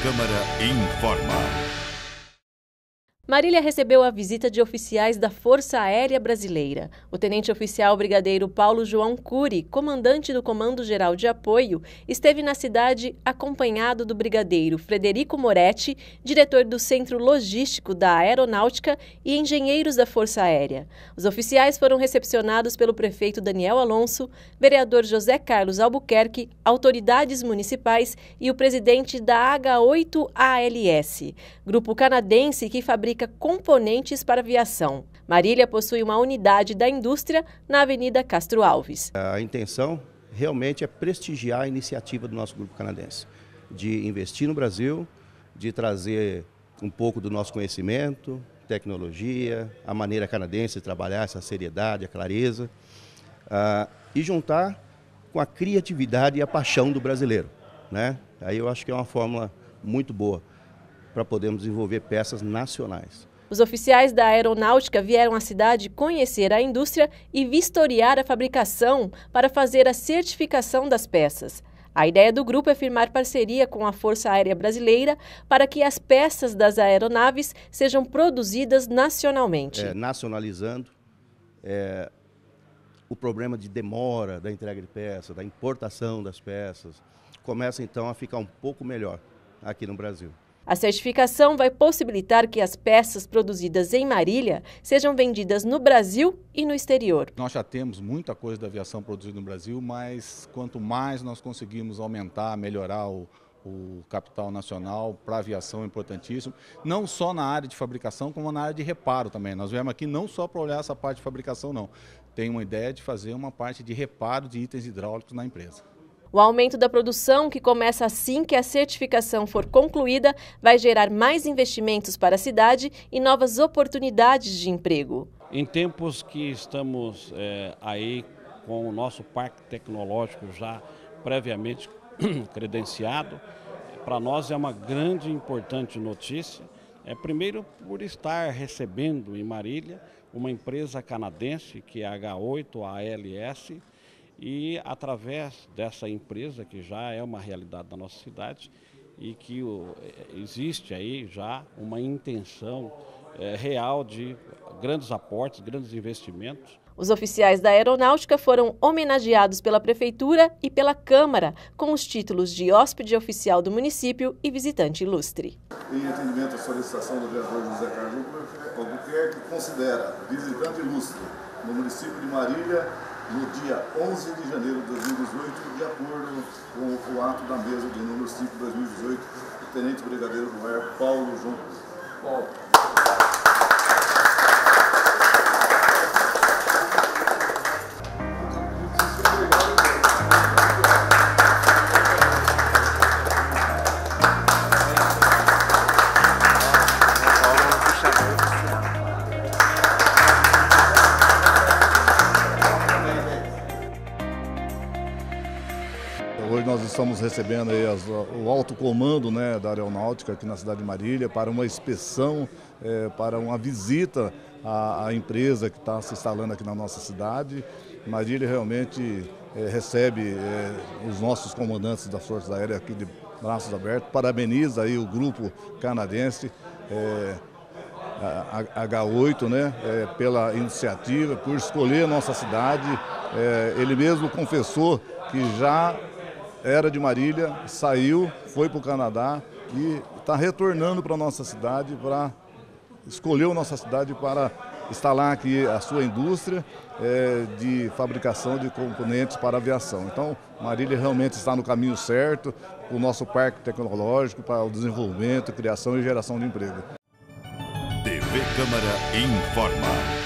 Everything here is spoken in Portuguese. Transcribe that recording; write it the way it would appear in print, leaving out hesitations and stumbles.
Câmara informa. Marília recebeu a visita de oficiais da Força Aérea Brasileira. O tenente-oficial brigadeiro Paulo João Cury, comandante do Comando Geral de Apoio, esteve na cidade acompanhado do brigadeiro Frederico Moretti, diretor do Centro Logístico da Aeronáutica e engenheiros da Força Aérea. Os oficiais foram recepcionados pelo prefeito Daniel Alonso, vereador José Carlos Albuquerque, autoridades municipais e o presidente da H8ALS, grupo canadense que fabrica componentes para aviação. Marília possui uma unidade da indústria na Avenida Castro Alves. A intenção realmente é prestigiar a iniciativa do nosso grupo canadense, de investir no Brasil, de trazer um pouco do nosso conhecimento, tecnologia, a maneira canadense de trabalhar, essa seriedade, a clareza, e juntar com a criatividade e a paixão do brasileiro, né? Aí eu acho que é uma fórmula muito boa para podermos desenvolver peças nacionais. Os oficiais da aeronáutica vieram à cidade conhecer a indústria e vistoriar a fabricação para fazer a certificação das peças. A ideia do grupo é firmar parceria com a Força Aérea Brasileira para que as peças das aeronaves sejam produzidas nacionalmente. Nacionalizando o problema de demora da entrega de peças, da importação das peças, começa então a ficar um pouco melhor aqui no Brasil. A certificação vai possibilitar que as peças produzidas em Marília sejam vendidas no Brasil e no exterior. Nós já temos muita coisa da aviação produzida no Brasil, mas quanto mais nós conseguimos aumentar, melhorar o capital nacional para a aviação é importantíssimo, não só na área de fabricação, como na área de reparo também. Nós viemos aqui não só para olhar essa parte de fabricação, não. Tem uma ideia de fazer uma parte de reparo de itens hidráulicos na empresa. O aumento da produção, que começa assim que a certificação for concluída, vai gerar mais investimentos para a cidade e novas oportunidades de emprego. Em tempos que estamos aí com o nosso parque tecnológico já previamente credenciado, para nós é uma grande e importante notícia. Primeiro, por estar recebendo em Marília uma empresa canadense, que é a H8ALS, e através dessa empresa, que já é uma realidade da nossa cidade, e que existe aí já uma intenção real de grandes aportes, grandes investimentos. Os oficiais da aeronáutica foram homenageados pela Prefeitura e pela Câmara, com os títulos de hóspede oficial do município e visitante ilustre. Em atendimento à solicitação do vereador José Carlos Albuquerque, considera visitante ilustre no município de Marília, no dia 11 de janeiro de 2018, de acordo com o ato da mesa de número 5 de 2018, do Tenente Brigadeiro do Ar, Paulo João Paulo. Hoje nós estamos recebendo aí o alto comando, né, da aeronáutica aqui na cidade de Marília para uma inspeção, para uma visita à empresa que está se instalando aqui na nossa cidade. Marília realmente recebe os nossos comandantes das Forças Aéreas aqui de braços abertos. Parabeniza aí o grupo canadense H8, né, pela iniciativa, por escolher a nossa cidade. Ele mesmo confessou que já era de Marília, saiu, foi para o Canadá e está retornando para a nossa cidade, escolheu nossa cidade para instalar aqui a sua indústria de fabricação de componentes para aviação. Então, Marília realmente está no caminho certo, o nosso parque tecnológico para o desenvolvimento, criação e geração de emprego. TV Câmara informa.